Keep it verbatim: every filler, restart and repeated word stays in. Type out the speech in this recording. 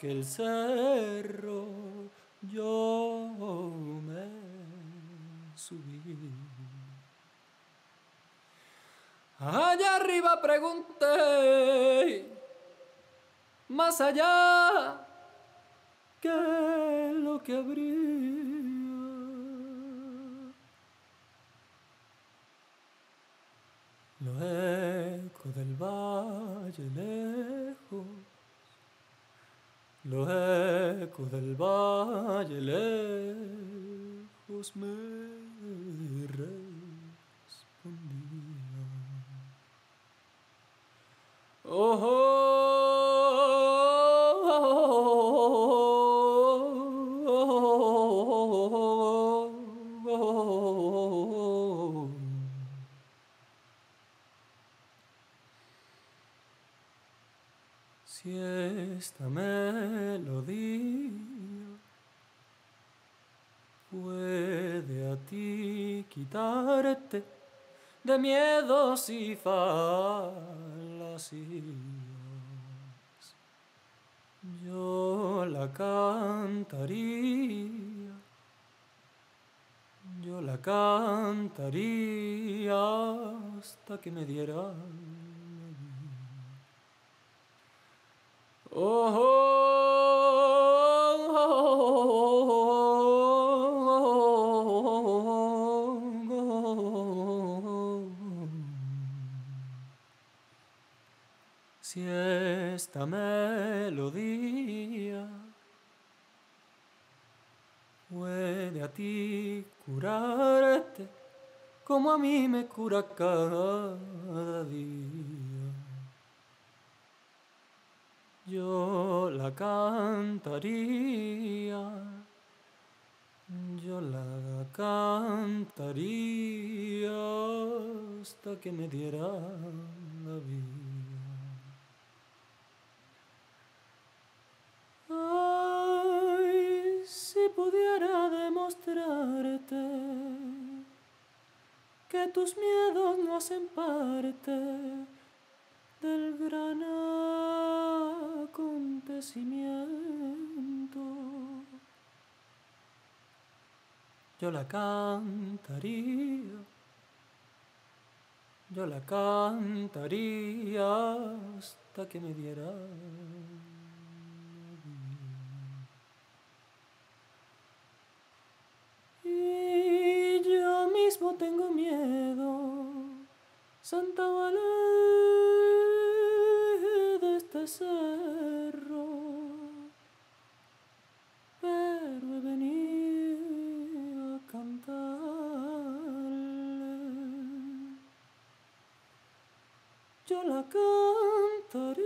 aquel cerro yo me subí. Allá arriba pregunté, más allá, ¿qué es lo que habría? Los ecos del valle lejos, los ecos del valle lejos me respondían. Oh, si esta melodía puede a ti quitarte de miedos y falacias, yo la cantaría, yo la cantaría hasta que me diera. Si esta melodía puede a ti curarte como a mí me cura cada día, yo la cantaría, yo la cantaría hasta que me diera la vida. Ay, si pudiera demostrarte que tus miedos no hacen parte del gran acontecimiento, yo la cantaría, yo la cantaría hasta que me diera. Y yo mismo tengo miedo, Santa Valé, de este cerro, pero he venido a cantarle, yo la cantaré,